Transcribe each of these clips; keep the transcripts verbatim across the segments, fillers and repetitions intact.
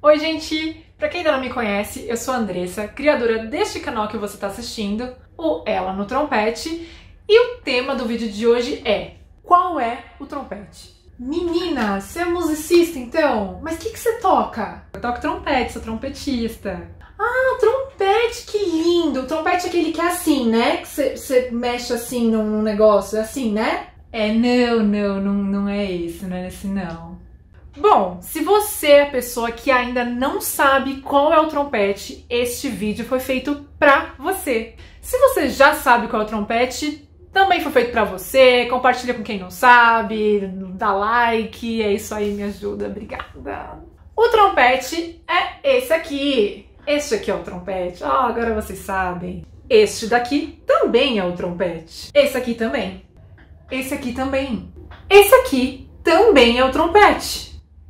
Oi, gente! Pra quem ainda não me conhece, eu sou a Andressa, criadora deste canal que você está assistindo, o Ela no Trompete, e o tema do vídeo de hoje é: qual é o trompete? Menina, você é musicista então? Mas o que, que você toca? Eu toco trompete, sou trompetista. Ah, trompete, que lindo! O trompete é aquele que é assim, né? Que você, você mexe assim num negócio, assim, né? É, não, não, não, não é esse, não é esse não. Bom, se você é a pessoa que ainda não sabe qual é o trompete, este vídeo foi feito pra você. Se você já sabe qual é o trompete, também foi feito pra você. Compartilha com quem não sabe, dá like, é isso aí, me ajuda, obrigada. O trompete é esse aqui. Este aqui é o trompete. Ah, oh, agora vocês sabem. Este daqui também é o trompete. Esse aqui também. Esse aqui também. Esse aqui também é o trompete.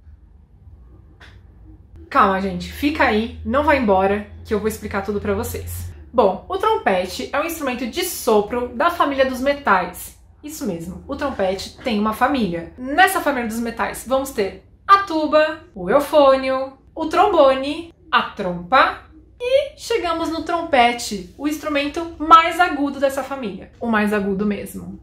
Calma, gente, fica aí, não vai embora, que eu vou explicar tudo pra vocês. Bom, o trompete é um instrumento de sopro da família dos metais. Isso mesmo, o trompete tem uma família. Nessa família dos metais vamos ter a tuba, o eufônio, o trombone, a trompa e chegamos no trompete, o instrumento mais agudo dessa família. O mais agudo mesmo.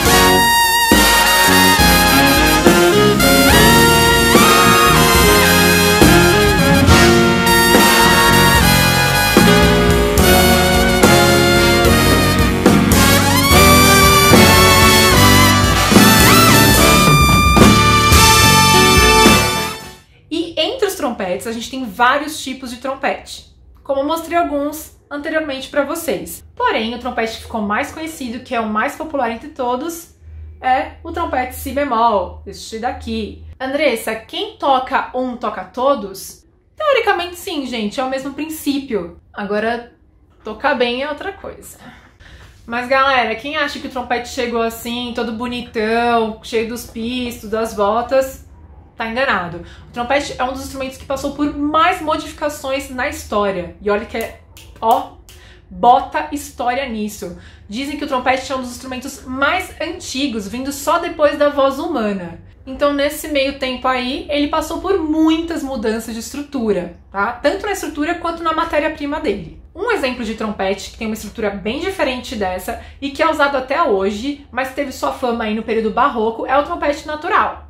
Trompetes, a gente tem vários tipos de trompete, como eu mostrei alguns anteriormente para vocês. Porém, o trompete que ficou mais conhecido, que é o mais popular entre todos, é o trompete si bemol, este daqui. Andressa, quem toca um toca todos? Teoricamente sim, gente, é o mesmo princípio. Agora, tocar bem é outra coisa. Mas galera, quem acha que o trompete chegou assim, todo bonitão, cheio dos pistos, das voltas, tá enganado. O trompete é um dos instrumentos que passou por mais modificações na história. E olha que é, ó, bota história nisso. Dizem que o trompete é um dos instrumentos mais antigos, vindo só depois da voz humana. Então, nesse meio tempo aí, ele passou por muitas mudanças de estrutura, tá? Tanto na estrutura quanto na matéria-prima dele. Um exemplo de trompete que tem uma estrutura bem diferente dessa e que é usado até hoje, mas teve sua fama aí no período barroco, é o trompete natural.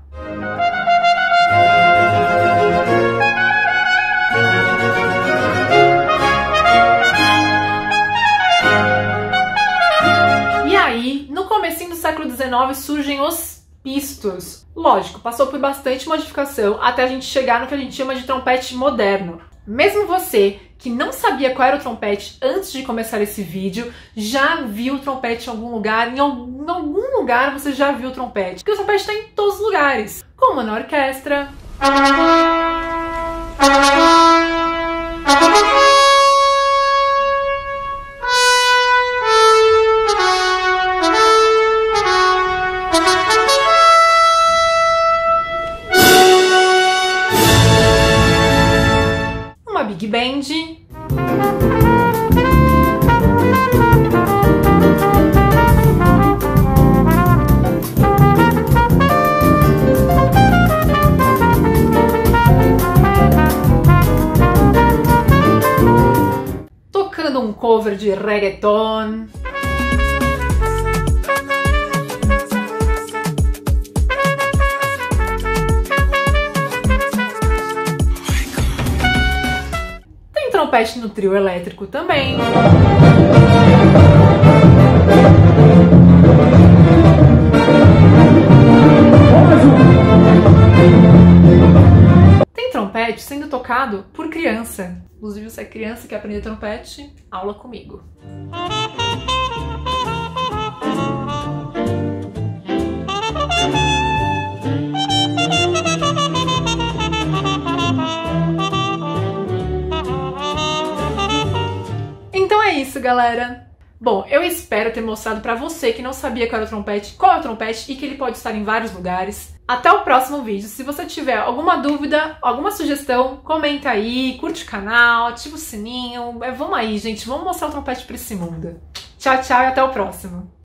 E aí, no comecinho do século dezenove surgem os pistos. Lógico, passou por bastante modificação até a gente chegar no que a gente chama de trompete moderno. Mesmo você que não sabia qual era o trompete antes de começar esse vídeo, já viu o trompete em algum lugar, em algum, em algum lugar você já viu o trompete. Porque o trompete está em todos os lugares, como na orquestra, uma big band, tocando um cover de reggaeton. Tem trompete no trio elétrico também. Tem trompete sendo tocado por criança. Inclusive, se é criança e quer aprender trompete, aula comigo. Então é isso, galera. Bom, eu espero ter mostrado pra você que não sabia qual era o trompete, qual é o trompete e que ele pode estar em vários lugares. Até o próximo vídeo. Se você tiver alguma dúvida, alguma sugestão, comenta aí, curte o canal, ativa o sininho. Vamos aí, gente, vamos mostrar o trompete pra esse mundo. Tchau, tchau e até o próximo.